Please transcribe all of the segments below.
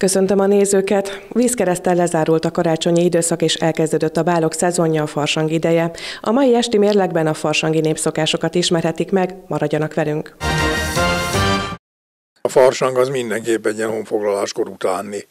Köszöntöm a nézőket! Vízkereszttel lezárult a karácsonyi időszak és elkezdődött a bálok szezonja, a farsang ideje. A mai esti mérlegben a farsangi népszokásokat ismerhetik meg, maradjanak velünk! A farsang az mindenképp egy ilyen honfoglaláskor utáni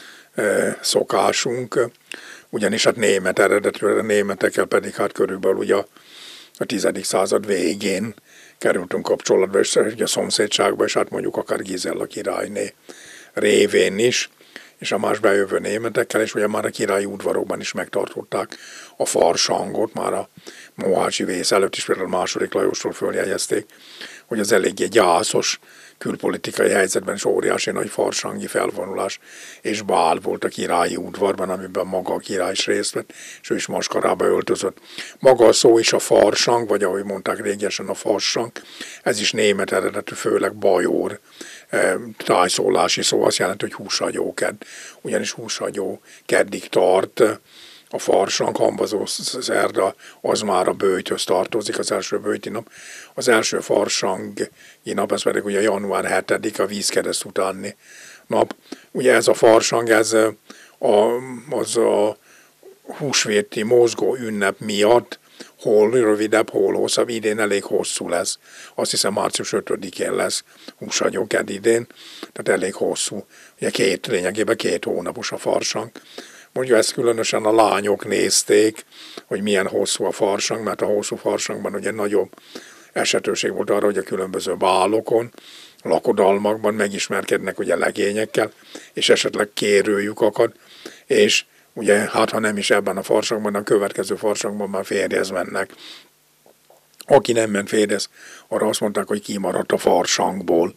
szokásunk, ugyanis hát német eredetű, a németekkel pedig hát körülbelül ugye a 10. század végén kerültünk kapcsolatba, és a szomszédságba, és hát mondjuk akár Gizella királyné révén is, és a más bejövő németekkel, és ugye már a királyi udvarokban is megtartották a farsangot, már a mohácsi vész előtt is, például második Lajosról följegyezték, hogy az eléggé gyászos külpolitikai helyzetben is óriási nagy farsangi felvonulás és bál volt a királyi udvarban, amiben maga a király is részt vett, és ő is maskarába öltözött. Maga a szó is a farsang, vagy ahogy mondták régesen a farsang, ez is német eredetű, főleg bajor tájszólási szó, azt jelenti, hogy húshagyóked, ugyanis húshagyó keddig tart a farsang, hambazó szerda, az már a böjthöz tartozik, az első böjti nap. Az első farsangi nap, ez pedig ugye január 7. a vízkereszt utáni nap. Ugye ez a farsang, ez az a húsvéti mozgó ünnep miatt hol rövidebb, hol hosszabb, idén elég hosszú lesz. Azt hiszem március 5-én lesz húshagyóked idén, tehát elég hosszú. Ugye lényegében 2 hónapos a farsang. Mondjuk ezt különösen a lányok nézték, hogy milyen hosszú a farsang, mert a hosszú farsangban ugye nagyobb esetőség volt arra, hogy a különböző bálokon, lakodalmakban megismerkednek ugye legényekkel, és esetleg kérőjük akad, és ugye hát ha nem is ebben a farsangban, a következő farsangban már férjhez mennek. Aki nem ment férjhez, arra azt mondták, hogy kimaradt a farsangból.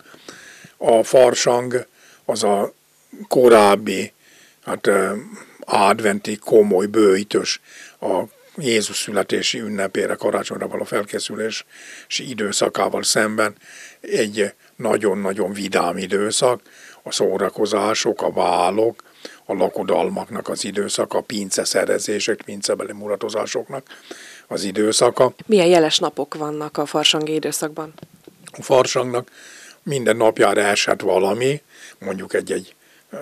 A farsang az a korábbi, hát adventi komoly böjtös, a Jézus születési ünnepére, karácsonyra való felkészülési időszakával szemben egy nagyon-nagyon vidám időszak, a szórakozások, a bálok, a lakodalmaknak az időszaka, a pinceszerezések, pincebeli mulatozásoknak az időszaka. Milyen jeles napok vannak a farsangi időszakban? A farsangnak minden napjára esett valami, mondjuk egy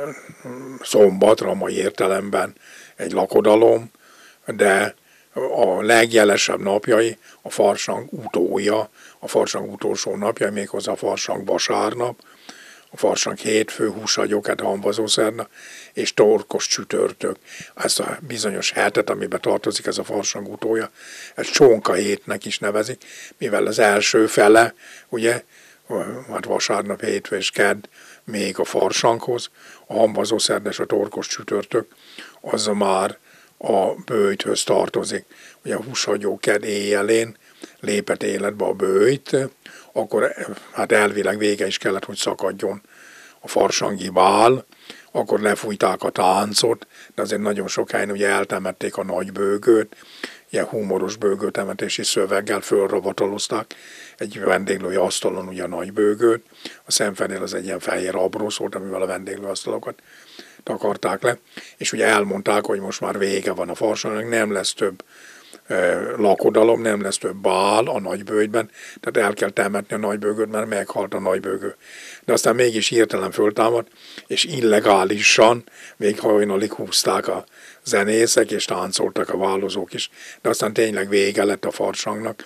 szombatra, a mai értelemben egy lakodalom, de a legjelesebb napjai a farsang utója, a farsang utolsó napja, méghozzá a farsang vasárnap, a farsang hétfő, húshagyóked, hamvazószerda és torkos csütörtök. Ezt a bizonyos hetet, amiben tartozik ez a farsang utója, ez csonka hétnek is nevezik, mivel az első fele, ugye, hát vasárnap, hétfő és kedd még a farsanghoz, a hamvazószerda és a torkos csütörtök, az már a böjthöz tartozik. Ugye a húshagyóked éjjelén lépett életbe a böjt, akkor hát elvileg vége is kellett, hogy szakadjon a farsangi bál, akkor lefújták a táncot, de azért nagyon sok helyen ugye eltemették a nagybőgőt, ilyen humoros bőgőtemetési szöveggel fölravatalozták egy vendéglői asztalon ugye a nagybőgőt, a szemfenél az egy ilyen fehér abrósz volt, amivel a vendéglőasztalokat takarták le, és ugye elmondták, hogy most már vége van a farsangnak, nem lesz több lakodalom, nem lesz több bál a nagybőjtben, tehát el kell temetni a nagybőgőt, mert meghalt a nagybőgő. De aztán mégis hirtelen föltámadt, és illegálisan még hajnalig húzták a zenészek, és táncoltak a bálozók is, de aztán tényleg vége lett a farsangnak,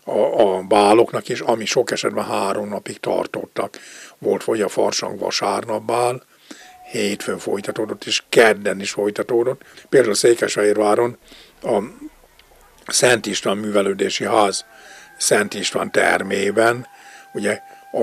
a báloknak is, ami sok esetben 3 napig tartottak. Volt vagy a farsang vasárnap bál, hétfőn folytatódott, és kedden is folytatódott. Például Székesfehérváron a Szent István művelődési ház Szent István termében, ugye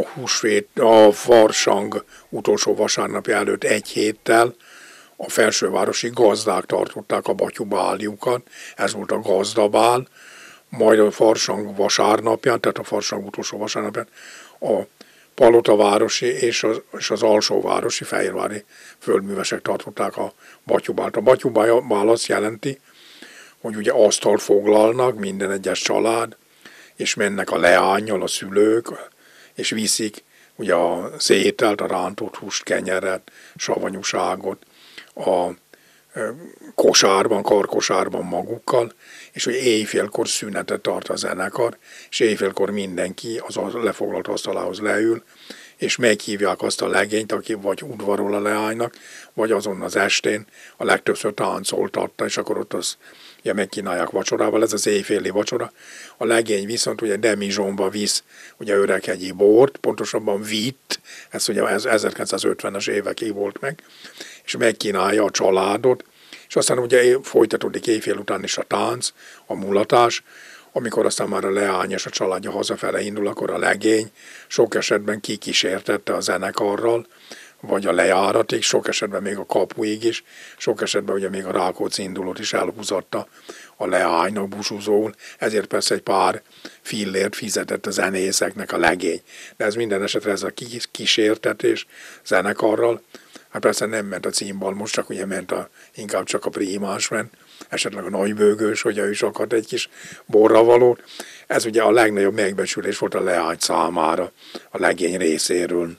a farsang utolsó vasárnapja előtt 1 héttel a felsővárosi gazdák tartották a batyubáljukat, ez volt a gazdabál, majd a farsang vasárnapján, tehát a farsang utolsó vasárnapján a palotavárosi és az alsóvárosi fehérvári földművesek tartották a batyubált. A batyubál azt jelenti, hogy ugye asztalt foglalnak minden egyes család, és mennek a leánnyal, a szülők, és viszik ugye az ételt, a rántott húst, kenyeret, savanyúságot a kosárban, karkosárban magukkal, és hogy éjfélkor szünetet tart a zenekar, és éjfélkor mindenki az a lefoglalt asztalához leül, és meghívják azt a legényt, aki vagy udvarol a leánynak, vagy azon az estén a legtöbbször táncoltatta, és akkor ott az ugye megkínálják vacsorával, ez az éjféli vacsora. A legény viszont ugye demizsomba visz ugye öreghegyi bort, pontosabban vitt, ez ugye 1950-es évekig volt meg, és megkínálja a családot, és aztán ugye folytatódik éjfél után is a tánc, a mulatás, amikor aztán már a leány és a családja hazafele indul, akkor a legény sok esetben kikísértette a zenekarral, vagy a lejáratig, sok esetben még a kapuig is, sok esetben ugye még a Rákóczi indulót is elhúzatta a leánynak búcsúzóul, ezért persze egy pár fillért fizetett a zenészeknek a legény. De ez minden esetre ez a kísértetés zenekarral, hát persze nem ment a címbal, most csak ugye ment inkább csak a prímás ment, esetleg a nagybőgős, hogy ő is akart egy kis borravalót. Ez ugye a legnagyobb megbecsülés volt a leány számára, a legény részéről.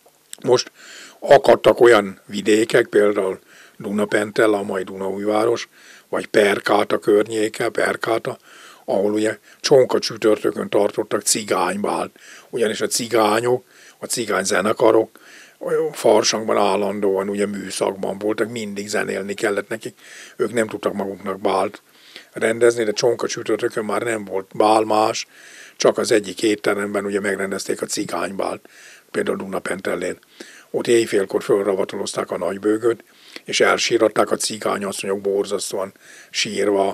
Most akadtak olyan vidékek, például Dunapentel, a mai Dunaújváros, vagy Perkáta környéke, Perkáta, ahol ugye csonka csütörtökön tartottak cigánybált. Ugyanis a cigányok, a cigányzenekarok Farsangban állandóan ugye műszakban voltak, mindig zenélni kellett nekik. Ők nem tudtak maguknak bált rendezni, de csonka csütörtökön már nem volt bál más, csak az egyik étteremben ugye megrendezték a cigánybált, például Dunapentellén. Ott éjfélkor fölravatolozták a nagybőgöt, és elsíratták a cigányasszonyok borzasztóan sírva,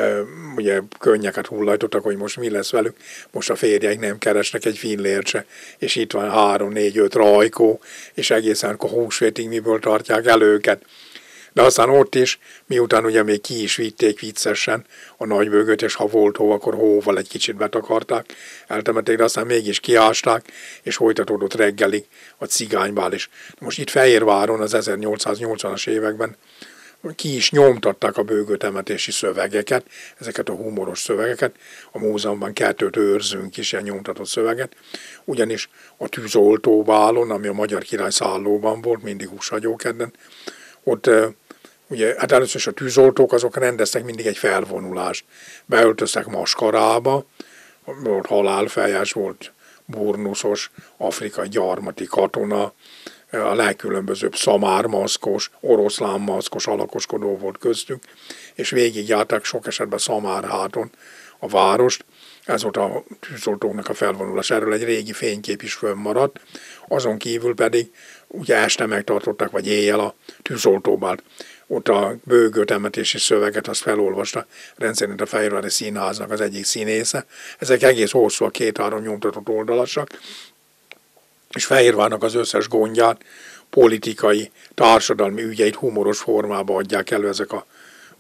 ugye könnyeket hullajtottak, hogy most mi lesz velük, most a férjeik nem keresnek egy fillért se, és itt van 3-4-5 rajkó, és egészen a húsvétig miből tartják el őket. De aztán ott is, miután ugye még ki is vitték viccesen a nagybőgöt, és ha volt hó, akkor hóval egy kicsit betakarták, eltemették, de aztán mégis kiásták, és folytatódott reggelig a cigánybál is. Most itt Fehérváron az 1880-as években ki is nyomtatták a bőgőtemetési szövegeket, ezeket a humoros szövegeket, a múzeumban 2 őrzünk is ilyen nyomtatott szöveget, ugyanis a tűzoltóbálon, ami a Magyar Király szállóban volt, mindig húshagyókedden, ott ugye, hát először is a tűzoltók azok rendeztek mindig egy felvonulást. Beöltöztek maskarába, volt halálfejes, volt burnuszos, afrikai gyarmati katona, a legkülönbözőbb szamármaszkos, oroszlánmaszkos alakoskodó volt köztük, és végigjárták sok esetben szamárháton a várost. Ez volt a tűzoltóknak a felvonulás. Erről egy régi fénykép is fönnmaradt. Azon kívül pedig ugye este megtartották, vagy éjjel a tűzoltóbált. Ott a bőgőtemetési szöveget azt felolvasta rendszerint a Fehérvári Színháznak az egyik színésze. Ezek egész hosszú, a 2-3 nyomtatott oldalasak, és Fehérvárnak az összes gondját, politikai, társadalmi ügyeit humoros formába adják elő ezek a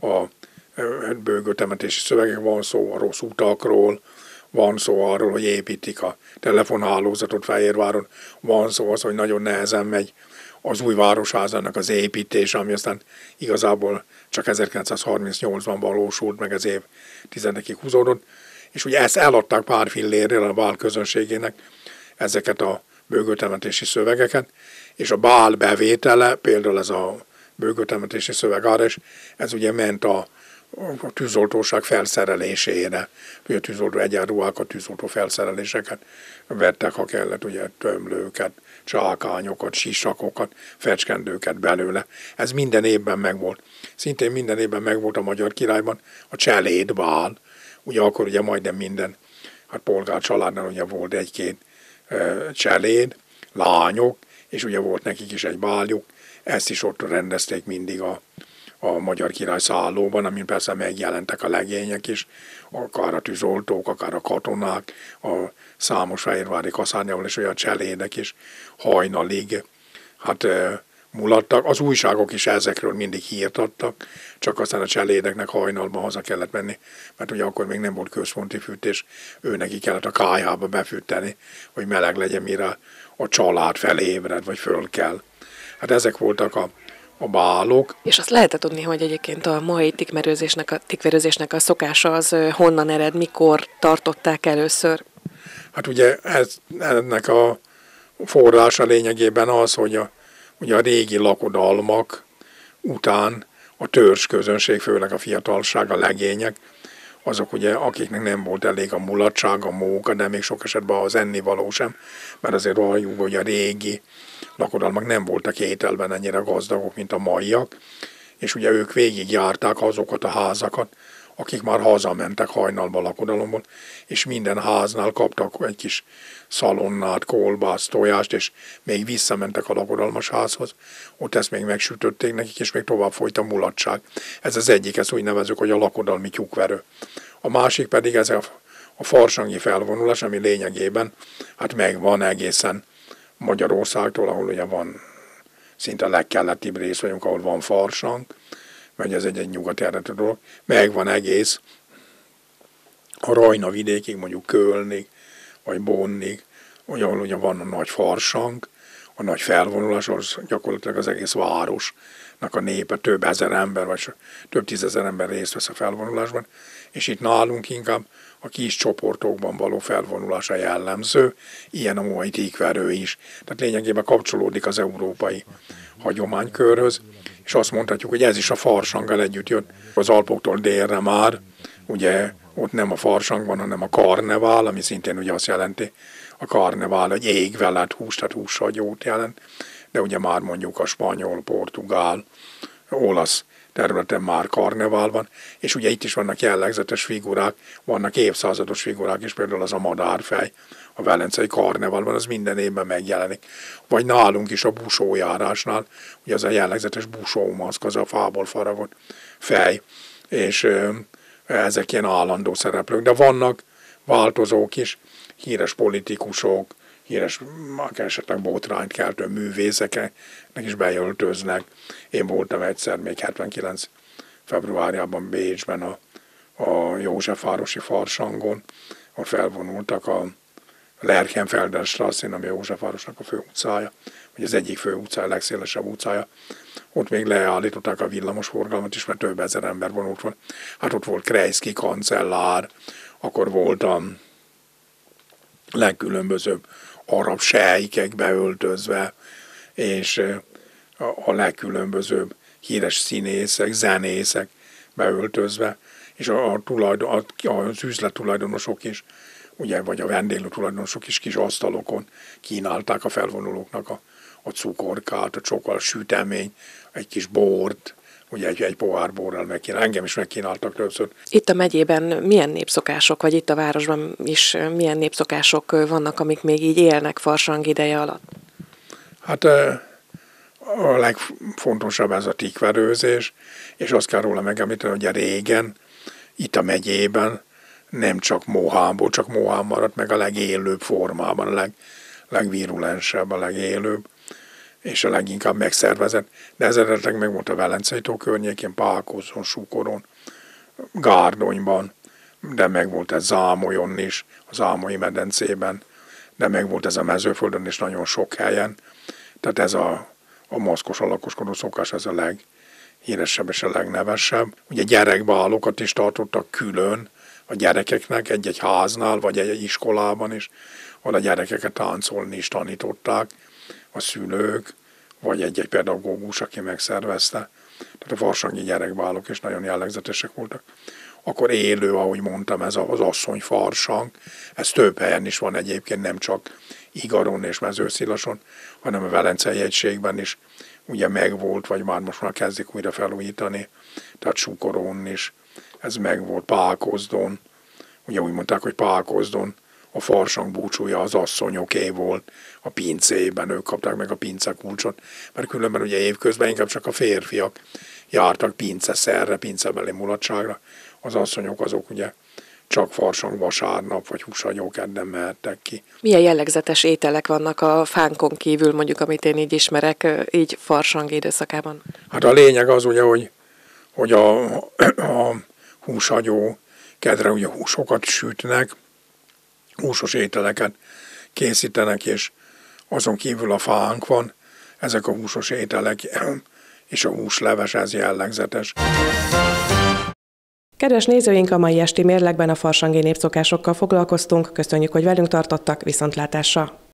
bőgőtemetési szövegek. Van szó a rossz utakról, van szó arról, hogy építik a telefonhálózatot Fehérváron, van szó az, hogy nagyon nehezen megy az új városházának az építése, ami aztán igazából csak 1938-ban valósult meg, az év 10-ig húzódott, és ugye ezt eladták pár fillérrel a bál közönségének, ezeket a bőgőtemetési szövegeket, és a bál bevétele, például ez a bőgőtemetési szövegárás, ez ugye ment a tűzoltóság felszerelésére, ugye a tűzoltó egyenruhákat, tűzoltó felszereléseket vettek, ha kellett, ugye tömlőket, csákányokat, sisakokat, fecskendőket belőle. Ez minden évben megvolt. Szintén minden évben megvolt a Magyar Királyban a cselédbál. Ugye akkor ugye majdnem minden, hát polgár családnál ugye volt 1-2 cseléd, lányok, és ugye volt nekik is egy báljuk. Ezt is ott rendezték mindig a Magyar Király szállóban, amin persze megjelentek a legények is, akár a tűzoltók, akár a katonák, a számos fehérvári kaszárnyával, és olyan cselédek is hajnalig hát mulattak. Az újságok is ezekről mindig hírt adtak, csak aztán a cselédeknek hajnalban haza kellett menni, mert ugye akkor még nem volt központi fűtés, neki kellett a kályhába befűteni, hogy meleg legyen, mire a család felébred, vagy föl kell. Hát ezek voltak a bálok. És azt lehetett tudni, hogy egyébként a mai tikverőzésnek a szokása az honnan ered, mikor tartották először? Hát ugye ennek a forrása lényegében az, hogy ugye a régi lakodalmak után a törzs közönség, főleg a fiatalság, a legények, azok ugye, akiknek nem volt elég a mulatság, a móka, de még sok esetben az ennivaló sem, mert azért valljuk, hogy a régi lakodalmak nem voltak ételben ennyire gazdagok, mint a maiak, és ugye ők végigjárták azokat a házakat, akik már hazamentek hajnalba lakodalomból, és minden háznál kaptak egy kis szalonnát, kolbászt, tojást, és még visszamentek a lakodalmas házhoz. Ott ezt még megsütötték nekik, és még tovább folyt a mulatság. Ez az egyik, ezt úgy nevezzük, hogy a lakodalmi tyúkverő. A másik pedig ez a farsangi felvonulás, ami lényegében hát megvan egészen Magyarországtól, ahol ugye van szinte a legkeletibb rész vagyunk, ahol van farsang, vagy ez egy nyugati eredetű dolog, megvan egész a Rajna vidékig, mondjuk Kölnig, vagy Bonnig, ahol ugye van a nagy farsang, a nagy felvonulás, az gyakorlatilag az egész városnak a népe, több ezer ember, vagy több tízezer ember részt vesz a felvonulásban, és itt nálunk inkább a kis csoportokban való felvonulása jellemző, ilyen a mai tíkverő is. Tehát lényegében kapcsolódik az európai hagyománykörhöz, és azt mondhatjuk, hogy ez is a farsanggal együtt jött. Az Alpoktól délre már, ugye ott nem a farsang van, hanem a karnevál, ami szintén ugye azt jelenti, a karnevál, hogy égve lett hús, tehát hússagyót jelent, de ugye már mondjuk a spanyol, portugál, olasz területen már karnevál van, és ugye itt is vannak jellegzetes figurák, vannak évszázados figurák is, például az a madárfej, a velencei karneválban, az minden évben megjelenik. Vagy nálunk is a busójárásnál, ugye az a jellegzetes busómaszk, az a fából faragott fej, és ezek ilyen állandó szereplők. De vannak változók is, híres politikusok, híres, esetleg botrányt keltő művészeknek is beöltöznek. Én voltam egyszer, még 79. februárjában Bécsben a Józsefvárosi farsangon, ahol felvonultak a Lerchenfelder Strasszén, ami a Józsefvárosnak a főutcája, vagy az egyik főutcája, a legszélesebb utcája. Ott még leállították a villamosforgalmat is, mert több ezer ember vonult volt. Hát ott volt Kreisky kancellár, akkor volt a legkülönbözőbb arab sejkek beöltözve, és a legkülönbözőbb híres színészek, zenészek beöltözve, és az üzlettulajdonosok is, ugye, vagy a vendéglő tulajdonosok is kis asztalokon kínálták a felvonulóknak a cukorkát, a csokolat, sütemény, egy kis bort, ugye egy pohár borral engem is megkínáltak többször. Itt a megyében milyen népszokások, vagy itt a városban is milyen népszokások vannak, amik még így élnek farsang ideje alatt? Hát a legfontosabb ez a tikverőzés, és azt kell róla megemlíteni, hogy régen itt a megyében nem csak mohámból, csak mohám maradt meg a legélőbb formában, a legvirulensebb, a legélőbb, és a leginkább megszervezett. De ez eredetileg meg volt a Velencei tó környékén, Pákozon, Sukoron, Gárdonyban, de meg volt ez Zámolyon is, a Zámolyi medencében, de meg volt ez a Mezőföldön is nagyon sok helyen. Tehát ez a maszkos alakoskodó szokás, ez a leghíresebb és a legnevesebb. Ugye gyerekbálokat is tartottak külön a gyerekeknek egy-egy háznál, vagy egy iskolában is, ahol a gyerekeket táncolni is tanították, a szülők, vagy egy-egy pedagógus, aki megszervezte. Tehát a farsangi gyerekbálok is nagyon jellegzetesek voltak. Akkor élő, ahogy mondtam, ez az asszony farsang, ez több helyen is van egyébként, nem csak Igaron és Mezőszilason, hanem a Velencei egységben is ugye megvolt, vagy most már kezdik újra felújítani, tehát Sukoron is, ez megvolt, Pákozdon, ugye úgy mondták, hogy Pákozdon a farsang búcsúja az asszonyoké volt, a pincében ők kapták meg a pincekulcsot, mert különben ugye évközben inkább csak a férfiak jártak pinceszerre, pincebeli mulatságra, az asszonyok azok ugye csak farsang vasárnap, vagy húsagyókedden mehettek ki. Milyen jellegzetes ételek vannak a fánkon kívül, mondjuk, amit én így ismerek, így farsang időszakában? Hát a lényeg az ugye, hogy a húsagyó kedre ugye húsokat sütnek, húsos ételeket készítenek, és azon kívül a fánk van, ezek a húsos ételek és a húsleves, ez jellegzetes. Kedves nézőink, a mai esti mérlegben a farsangi népszokásokkal foglalkoztunk. Köszönjük, hogy velünk tartottak, viszontlátásra!